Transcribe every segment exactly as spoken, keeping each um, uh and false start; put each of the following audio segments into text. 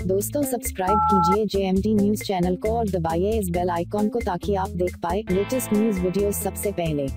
दोस्तों सब्सक्राइब कीजिए J M T news channel को और दबाइए इस बेल आइकॉन को ताकि आप देख पाए लेटेस्ट न्यूज वीडियोस सबसे पहले।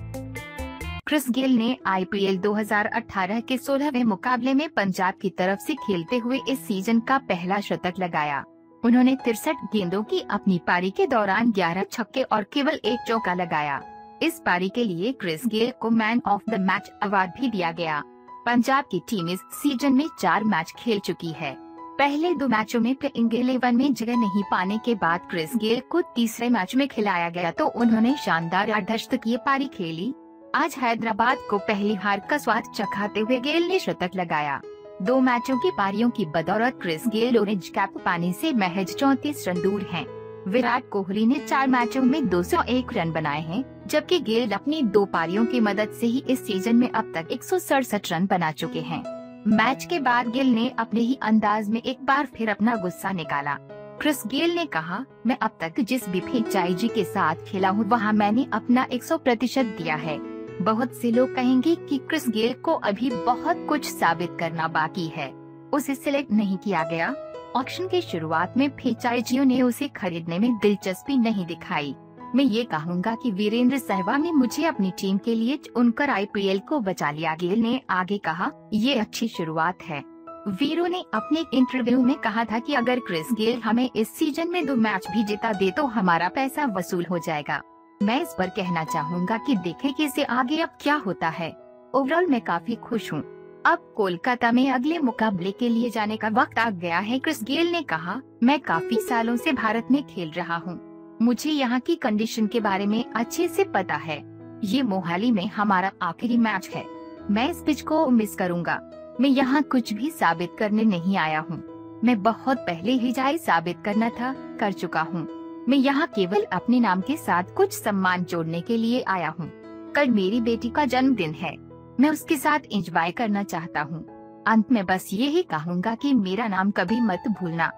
क्रिस गेल ने आई पी एल दो हज़ार अठारह के सोलहवें मुकाबले में पंजाब की तरफ से खेलते हुए इस सीजन का पहला शतक लगाया। उन्होंने तिरसठ गेंदों की अपनी पारी के दौरान ग्यारह छक्के और केवल एक चौका लगाया। इस पारी के लिए क्रिस गेल को man of the match award भी दिया गया। पंजाब की टीम इस सीजन में चार मैच खेल चुकी है। पहले दो मैचों में प्लेइंग इलेवन में जगह नहीं पाने के बाद क्रिस गेल को तीसरे मैच में खिलाया गया तो उन्होंने शानदार अर्धशतकीय पारी खेली। आज हैदराबाद को पहली हार का स्वाद चखाते हुए गेल ने शतक लगाया। दो मैचों की पारियों की बदौलत क्रिस गेल ऑरेंज कैप पाने से महज चौंतीस रन दूर हैं। विराट कोहली ने चार मैचों में दो सौ एक रन बनाए हैं, जबकि गेल अपनी दो पारियों की मदद से ही इस सीजन में अब तक एक सौ सड़सठ रन बना चुके हैं। मैच के बाद गेल ने अपने ही अंदाज में एक बार फिर अपना गुस्सा निकाला। क्रिस गेल ने कहा, मैं अब तक जिस भी फ्रेंचाइजी के साथ खेला हूँ वहाँ मैंने अपना सौ प्रतिशत दिया है। बहुत से लोग कहेंगे कि क्रिस गेल को अभी बहुत कुछ साबित करना बाकी है। उसे सिलेक्ट नहीं किया गया। ऑक्शन की शुरुआत में फ्रेंचाइजियों ने उसे खरीदने में दिलचस्पी नहीं दिखाई। मैं ये कहूँगा कि वीरेंद्र सहवाग ने मुझे अपनी टीम के लिए चुनकर आई पी एल को बचा लिया। गेल ने आगे कहा, ये अच्छी शुरुआत है। वीरू ने अपने इंटरव्यू में कहा था कि अगर क्रिस गेल हमें इस सीजन में दो मैच भी जिता दे तो हमारा पैसा वसूल हो जाएगा। मैं इस पर कहना चाहूँगा कि देखें कि इसे आगे अब क्या होता है। ओवरऑल मैं काफी खुश हूँ। अब कोलकाता में अगले मुकाबले के लिए जाने का वक्त आ गया है। क्रिस गेल ने कहा, मैं काफी सालों से भारत में खेल रहा हूँ। मुझे यहाँ की कंडीशन के बारे में अच्छे से पता है। ये मोहाली में हमारा आखिरी मैच है। मैं इस पिच को मिस करूँगा। मैं यहाँ कुछ भी साबित करने नहीं आया हूँ। मैं बहुत पहले ही जाए साबित करना था, कर चुका हूँ। मैं यहाँ केवल अपने नाम के साथ कुछ सम्मान जोड़ने के लिए आया हूँ। कल मेरी बेटी का जन्मदिन है। मैं उसके साथ एंजॉय करना चाहता हूँ। अंत में बस यही कहूँगा कि मेरा नाम कभी मत भूलना।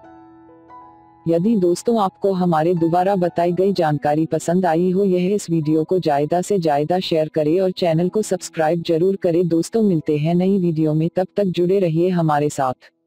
यदि दोस्तों आपको हमारे द्वारा बताई गई जानकारी पसंद आई हो, यह इस वीडियो को ज्यादा से ज्यादा शेयर करें और चैनल को सब्सक्राइब जरूर करें। दोस्तों मिलते हैं नई वीडियो में, तब तक जुड़े रहिए हमारे साथ।